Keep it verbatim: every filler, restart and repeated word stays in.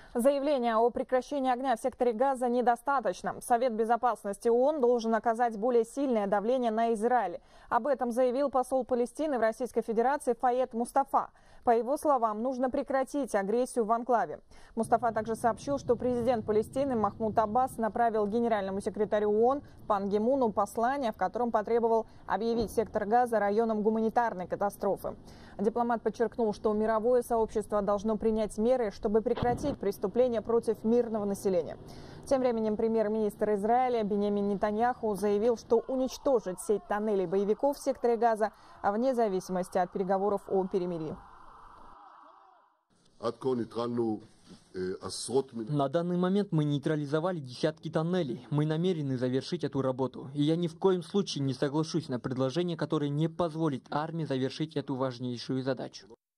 Заявление о прекращении огня в секторе Газа недостаточно. Совет безопасности ООН должен оказать более сильное давление на Израиль. Об этом заявил посол Палестины в Российской Федерации Фаед Мустафа. По его словам, нужно прекратить агрессию в анклаве. Мустафа также сообщил, что президент Палестины Махмуд Аббас направил генеральному секретарю ООН Пан Ги Муну послание, в котором потребовал объявить сектор Газа районом гуманитарной катастрофы. Дипломат подчеркнул, что мировое сообщество должно принять меры, чтобы прекратить преступления против мирного населения. Тем временем премьер-министр Израиля Биньямин Нетаньяху заявил, что уничтожит сеть тоннелей боевиков в секторе Газа вне зависимости от переговоров о перемирии. На данный момент мы нейтрализовали десятки тоннелей. Мы намерены завершить эту работу. И я ни в коем случае не соглашусь на предложение, которое не позволит армии завершить эту важнейшую задачу.